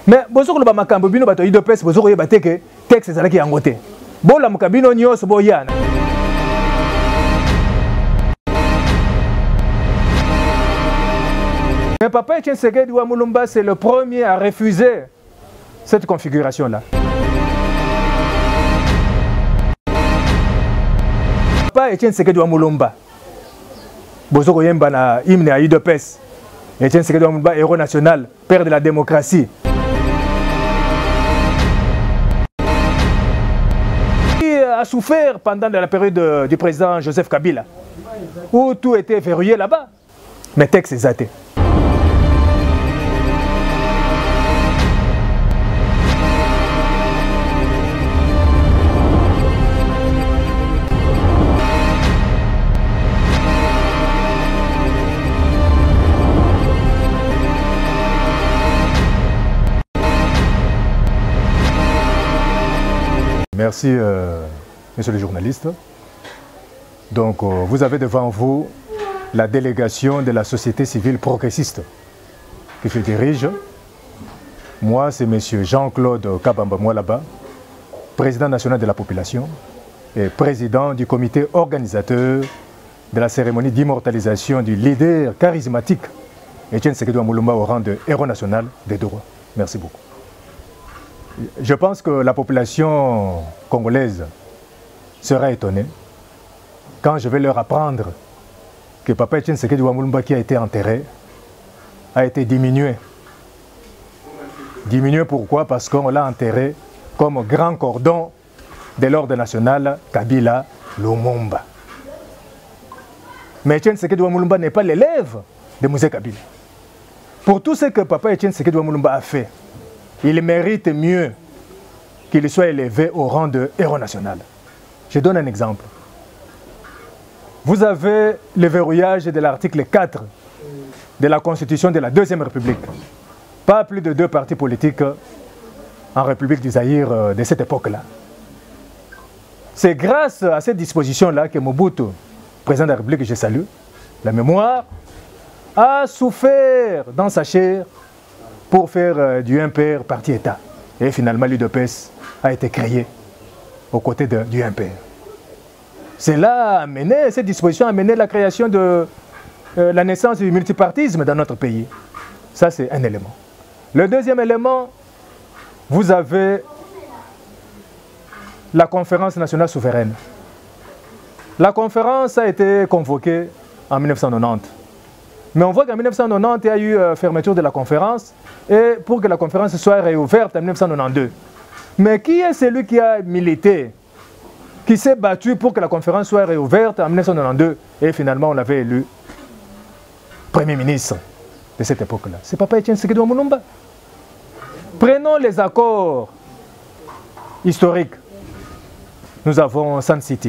Mais bozoko le makambo bino bato IDPS bozoko yeba te que texte ezalaki yango te. Bon la mukabino nyonso boyana. Mais Papa Etienne Tshisekedi wa Mulumba, c'est le premier à refuser cette configuration-là. Papa Etienne Tshisekedi wa Mulumba, bozoko yemba na hymne à UDPS. Etienne Tshisekedi wa Mulumba, héros national, père de la démocratie. Il a souffert pendant la période du président Joseph Kabila, où tout était verrouillé là-bas. Mais texte est athée. Merci, monsieur le journaliste. Donc, vous avez devant vous la délégation de la société civile progressiste que je dirige. Moi, c'est monsieur Jean-Claude Kabamba Mwalaba, président national de la population et président du comité organisateur de la cérémonie d'immortalisation du leader charismatique Etienne Tshisekedi wa Mulumba au rang de héros national des droits. Merci beaucoup. Je pense que la population congolaise sera étonnée quand je vais leur apprendre que Papa Etienne Tshisekedi wa Mulumba qui a été enterré a été diminué. Diminué pourquoi? Parce qu'on l'a enterré comme grand cordon de l'ordre national Kabila Lumumba. Mais Etienne Tshisekedi wa Mulumba n'est pas l'élève de Moïse Kabila. Pour tout ce que Papa Etienne Tshisekedi wa Mulumba a fait, il mérite mieux qu'il soit élevé au rang de héros national. Je donne un exemple. Vous avez le verrouillage de l'article 4 de la Constitution de la Deuxième République. Pas plus de 2 partis politiques en République du Zaïre de cette époque-là. C'est grâce à cette disposition-là que Mobutu, président de la République, je salue, la mémoire, a souffert dans sa chair pour faire du MPR parti-État. Et finalement, l'UDPS a été créé aux côtés du MPR. Cela a amené, cette disposition a amené la création de la naissance du multipartisme dans notre pays. Ça, c'est un élément. Le deuxième élément, vous avez la conférence nationale souveraine. La conférence a été convoquée en 1990. Mais on voit qu'en 1990, il y a eu fermeture de la conférence et pour que la conférence soit réouverte en 1992. Mais qui est celui qui a milité, qui s'est battu pour que la conférence soit réouverte en 1992 et finalement on l'avait élu Premier ministre de cette époque-là? C'est Papa Etienne Tshisekedi wa Mulumba. Prenons les accords historiques. Nous avons Sun City.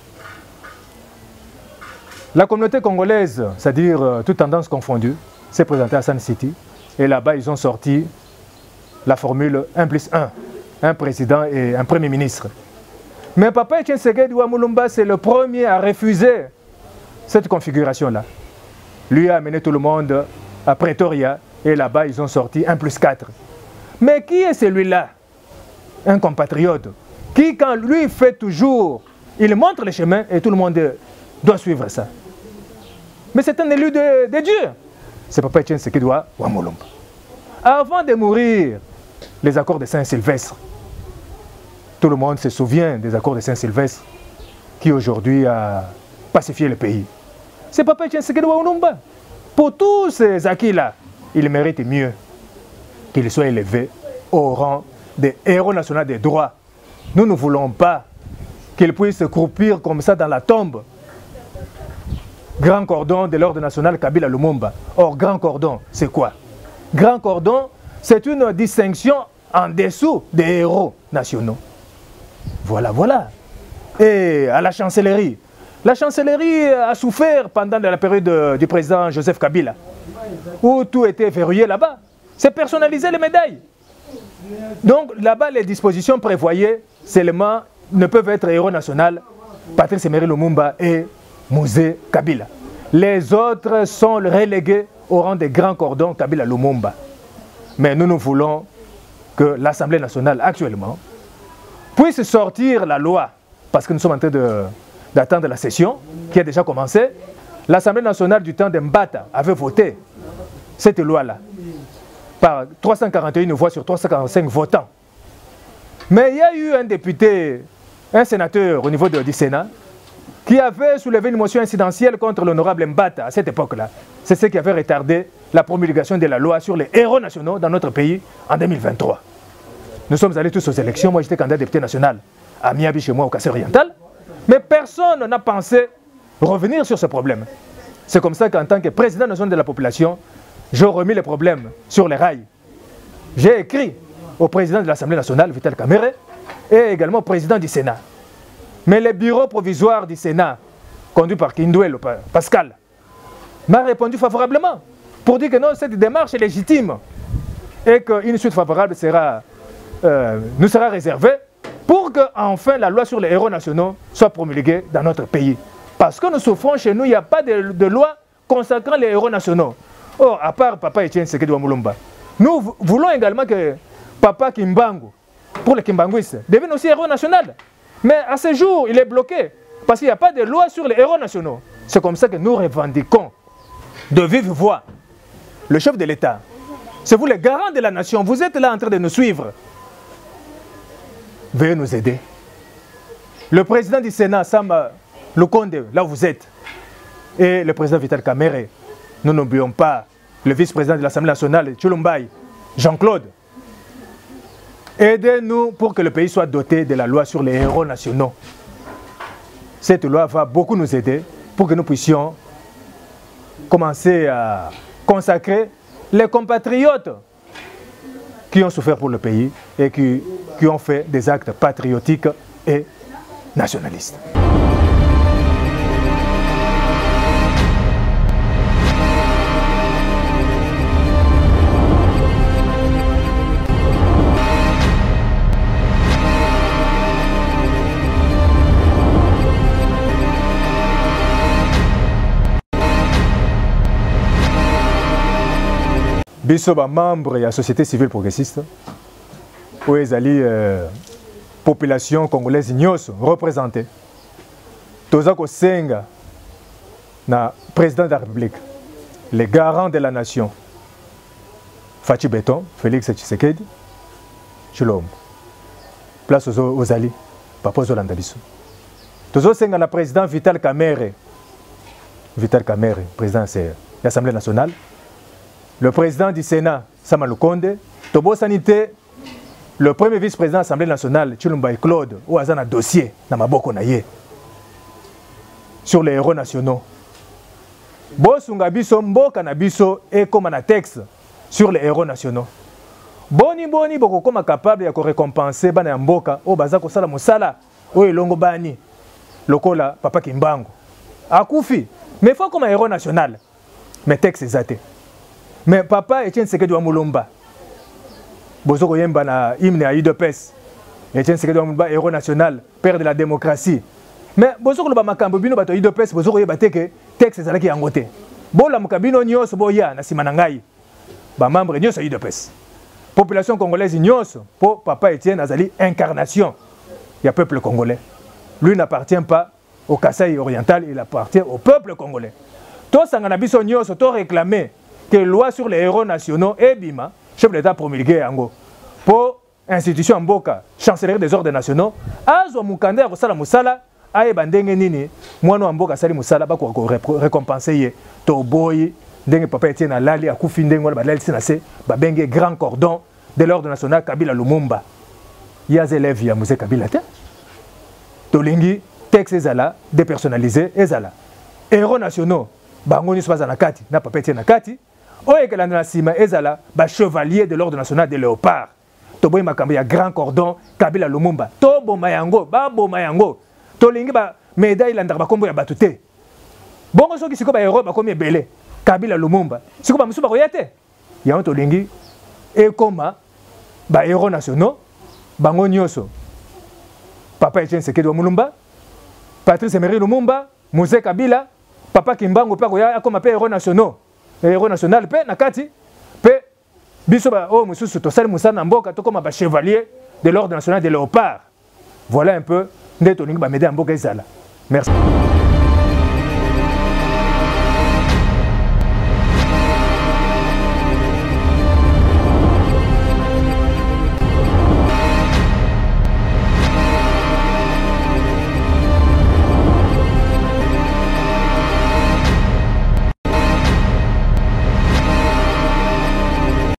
La communauté congolaise, c'est-à-dire toute tendance confondue, s'est présentée à Sun City. Et là-bas, ils ont sorti la formule 1+1, un président et un premier ministre. Mais Papa Etienne Tshisekedi wa Mulumba, c'est le premier à refuser cette configuration-là. Lui a amené tout le monde à Pretoria. Et là-bas, ils ont sorti 1+4. Mais qui est celui-là? Un compatriote qui, quand lui fait toujours, il montre le chemin et tout le monde doit suivre ça. Mais c'est un élu de Dieu. C'est Papa Etienne Tshisekedi wa Mulumba. Avant de mourir, les accords de Saint-Sylvestre. Tout le monde se souvient des accords de Saint-Sylvestre qui aujourd'hui a pacifié le pays. C'est Papa Etienne Tshisekedi wa Mulumba. Pour tous ces acquis-là, il mérite mieux qu'il soit élevé au rang de héros national des droits. Nous ne voulons pas qu'il puisse croupir comme ça dans la tombe. Grand cordon de l'ordre national Kabila Lumumba. Or, grand cordon, c'est quoi? Grand cordon, c'est une distinction en dessous des héros nationaux. Voilà, voilà. Et à la chancellerie. La chancellerie a souffert pendant la période du président Joseph Kabila, où tout était verrouillé là-bas. C'est personnaliser les médailles. Donc là-bas, les dispositions prévoyaient seulement ne peuvent être héros national Patrice Emery Lumumba et Moïse Kabila. Les autres sont relégués au rang des grands cordons Kabila Lumumba. Mais nous voulons que l'Assemblée nationale actuellement puisse sortir la loi, parce que nous sommes en train d'attendre la session qui a déjà commencé. L'Assemblée nationale du temps d'Mbata avait voté cette loi-là par 341 voix sur 345 votants. Mais il y a eu un député, un sénateur au niveau du Sénat, qui avait soulevé une motion incidentielle contre l'honorable Mbata à cette époque-là. C'est ce qui avait retardé la promulgation de la loi sur les héros nationaux dans notre pays en 2023. Nous sommes allés tous aux élections. Moi, j'étais candidat député national à Miabi, chez moi, au Kassai oriental. Mais personne n'a pensé revenir sur ce problème. C'est comme ça qu'en tant que président national de la population, j'ai remis les problèmes sur les rails. J'ai écrit au président de l'Assemblée nationale, Vital Kamerhe, et également au président du Sénat. Mais le bureau provisoire du Sénat, conduit par Kindouel Pascal, m'a répondu favorablement pour dire que non, cette démarche est légitime et qu'une suite favorable nous sera réservée pour que enfin la loi sur les héros nationaux soit promulguée dans notre pays. Parce que nous souffrons chez nous, il n'y a pas de loi consacrant les héros nationaux. Oh, à part Papa Etienne Tshisekedi wa Mulumba. Nous voulons également que Papa Kimbangu, pour les Kimbanguistes, devienne aussi héros national. Mais à ce jour, il est bloqué parce qu'il n'y a pas de loi sur les héros nationaux. C'est comme ça que nous revendiquons de vive voix le chef de l'État. C'est vous les garants de la nation. Vous êtes là en train de nous suivre. Veuillez nous aider. Le président du Sénat, Sam Lukonde, là où vous êtes, et le président Vital Kamerhe, nous n'oublions pas le vice-président de l'Assemblée nationale, Tshilombai, Jean-Claude. Aidez-nous pour que le pays soit doté de la loi sur les héros nationaux. Cette loi va beaucoup nous aider pour que nous puissions commencer à consacrer les compatriotes qui ont souffert pour le pays et qui ont fait des actes patriotiques et nationalistes. Biso ba membre de la société civile progressiste, où les population congolaise nyos représentée. Tozako Senga, na président de la République, les garants de la nation, Fachi Beton, Félix Tshisekedi, Chilom. Place aux alliés, Papa Zolanda Biso. Tozo Senga na président Vital Kamerhe, président de l'Assemblée nationale. Le président du Sénat, Sama Lukonde, Tobo Sanité, le premier vice-président de l'Assemblée nationale, Tshilombai Claude, où il y a un dossier dans Maboko Naye sur les héros nationaux. Bosunga biso mboka na biso et comme un texte sur les héros nationaux. Boni boko comme capable de récompenser bana mboka o bazako sala musala o elongo bani lokola Papa Kimbangu. Akufi, mais faut comme un héros national. Mais texte exacté. Mais Papa Etienne Tshisekedi wa Mulumba, Bozoko Yemba na hymne à UDPS, Etienne Tshisekedi wa Mulumba, héros national, père de la démocratie. Mais Bozoko Loba Makambo Bino bato UDPS, Bozoko Yeba teke, texte ezalaki yangote. Bola Mukabino nyos boya na simanangai, ba membre nyos à UDPS. Population congolaise nyos, pour Papa Etienne azali incarnation, il y a peuple congolais. Lui n'appartient pas au Kassai oriental, il appartient au peuple congolais. Tous sanganabiso nyos, tous réclamer que la loi sur les héros nationaux et Bima, chef de l'État promulgué Ango, pour institution Mboka, chancellerie des ordres nationaux, Azo Mukande a Rosala Musala, Aye Bandenge Nini, Moano Mboka Sali Musala, Bako récompenser Toboyi, Denge Papa Etienne Alali, Akufi Ndengo, Badal Sinase, Babenge grand cordon de l'ordre national Kabila Lumumba. Yaz élève ya Mouze Kabila Te. Tolingi, texte Ezala, dépersonnalisé Ezala. Héros nationaux, Bangoni Swazanakati, na Papa Etienne Nakati. Oye que la Sima Ezala, ba chevalier de l'ordre national de Léopard. Toboy Makambi ya grand cordon, Kabila Lumumba. Tobo Mayango, Babo Mayango. Tolingi ba médaille landar bakombo ya batute. Bongo soki siko ba héros bakomi belé. Kabila Lumumba. Siko ba musu ba koyate. Ya tolingi e koma ba héros nationaux, bango nyoso. Papa Etienne Tshisekedi wa Mulumba, Patrice Emery Lumumba, Mouze Kabila, Papa Kimbangu pa koya akoma pe héros nationaux. Héros national pe nakati pe biso ba o mususu to sali musana mboka to comme ba chevalier de l'ordre national des léopards. Voilà un peu ndeto ningi ba mede mboka ezala. Merci.